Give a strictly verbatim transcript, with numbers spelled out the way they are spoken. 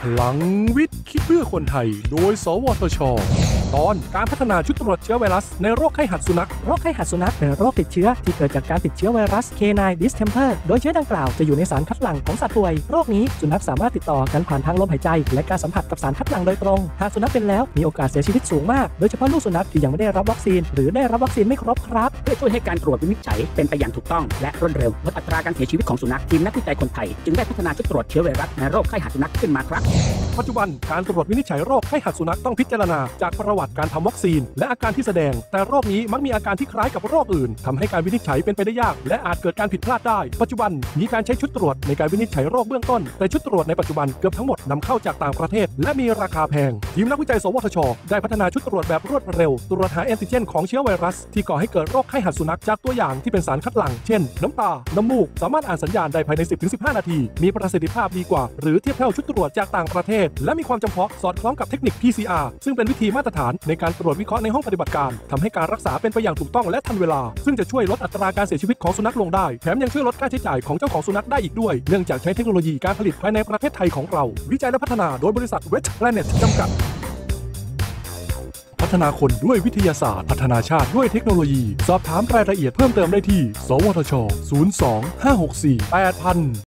ลังวิทย์คิดเพื่อคนไทยโดยสวทช.ตอนการพัฒนาชุดตรวจเชื้อไวรัสในโรคไข้หัดสุนัขโรคไข้หัดสุนัขเป็นโรคติดเชื้อที่เกิดจากการติดเชื้อไวรัส เค ไนน์ Distemper โดยเชื้อดังกล่าวจะอยู่ในสารคัดหลั่งของสัตว์ป่วยโรคนี้สุนัขสามารถติดต่อกันผ่านทางลมหายใจและการสัมผัสกับสารคัดหลั่งโดยตรงหากสุนัขเป็นแล้วมีโอกาสเสียชีวิตสูงมากโดยเฉพาะลูกสุนัขที่ยังไม่ได้รับวัคซีนหรือได้รับวัคซีนไม่ครบครับเพื่อช่วยให้การตรวจวินิจฉัยเป็นไปอย่างถูกต้องและรวดเร็วลดอัตราการเสียชีวิตของสุนัขทีมนักวิจัยคนไทยจึงได้พัฒนาชุดตรวจเชื้อไวรัสในโรคไข้หัดสุนัขขึ้นมาครับปัจจุบันการตรวจวินิจฉัยโรคไข้หัดสุนัขต้องพิจารณาจากประวัติการทำวัคซีนและอาการที่แสดงแต่โรคนี้มักมีอาการที่คล้ายกับโรคอื่นทำให้การวินิจฉัยเป็นไปได้ยากและอาจเกิดการผิดพลาดได้ปัจจุบันมีการใช้ชุดตรวจในการวินิจฉัยโรคเบื้องต้นแต่ชุดตรวจในปัจจุบันเกือบทั้งหมดนำเข้าจากต่างประเทศและมีราคาแพงทีมนักวิจัยสวทช.ได้พัฒนาชุดตรวจแบบรวดเร็วตรวจหาแอนติเจนของเชื้อไวรัสที่ก่อให้เกิดโรคไข้หัดสุนัขจากตัวอย่างที่เป็นสารคัดหลั่งเช่นน้ำตาน้ำมูกสามารถอ่านสัญญาณได้ภายใน สิบถึงสิบห้า นาทีมีประสิทธิภาพดีกว่าหรือเทียบเท่าชุดตรวจจากต่างประเทศและมีความจำเพาะสอดคล้องกับเทคนิค พี ซี อาร์ ซึ่งเป็นวิธีมาตรฐานในการตรวจวิเคราะห์ในห้องปฏิบัติการทำให้การรักษาเป็นไปอย่างถูกต้องและทันเวลาซึ่งจะช่วยลดอัตราการเสียชีวิตของสุนัขลงได้แถมยังช่วยลดค่าใช้จ่ายของเจ้าของสุนัขได้อีกด้วยเนื่องจากใช้เทคโนโลยีการผลิตภายในประเทศไทยของเราวิจัยและพัฒนาโดยบริษัท Vet Planet จำกัดพัฒนาคนด้วยวิทยาศาสตร์พัฒนาชาติด้วยเทคโนโลยีสอบถามรายละเอียดเพิ่มเติมได้ที่สวทช ศูนย์ สอง ห้า หก สี่ แปด ศูนย์ ศูนย์